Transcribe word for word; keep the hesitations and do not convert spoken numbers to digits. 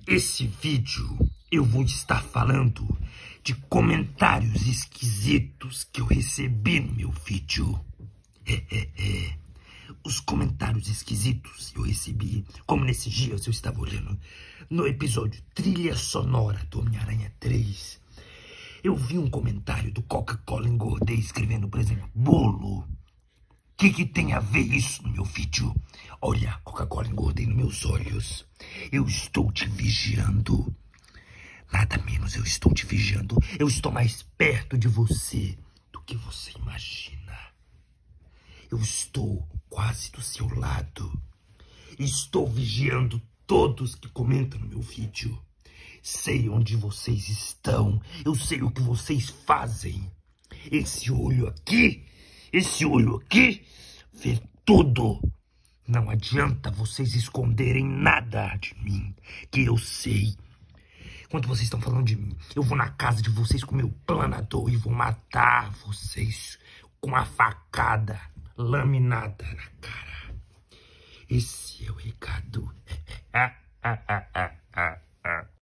Esse vídeo eu vou estar falando de comentários esquisitos que eu recebi no meu vídeo. É, é, é. Os comentários esquisitos eu recebi, como nesses dias eu estava olhando no episódio Trilha Sonora do Homem-Aranha três. Eu vi um comentário do Coca-Cola Engordei escrevendo, por exemplo, bolo. O que, que tem a ver isso no meu vídeo? Olha, Coca-Cola Engordei nos meus olhos. Eu estou te vigiando. Nada menos, eu estou te vigiando. Eu estou mais perto de você do que você imagina. Eu estou quase do seu lado. Estou vigiando todos que comentam no meu vídeo. Sei onde vocês estão. Eu sei o que vocês fazem. Esse olho aqui, esse olho aqui, vê tudo. Não adianta vocês esconderem nada de mim, que eu sei. Quando vocês estão falando de mim, eu vou na casa de vocês com meu planador e vou matar vocês com a facada laminada na cara. Esse é o recado.